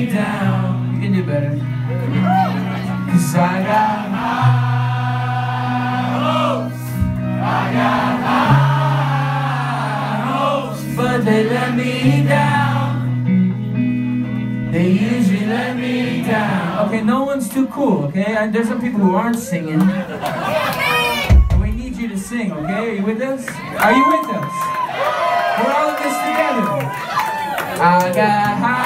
me down. You can do better. 'Cause I got high hopes. I got high hopes, but they let me down. They usually let me down. Okay, no one's too cool, okay? There's some people who aren't singing. And we need you to sing, okay? Are you with us? Are you with us? We're all in this together. I got high